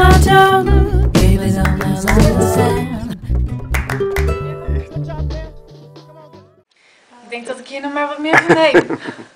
I told her, baby's on the sand. Ik denk dat ik hier nog maar wat meer van neem.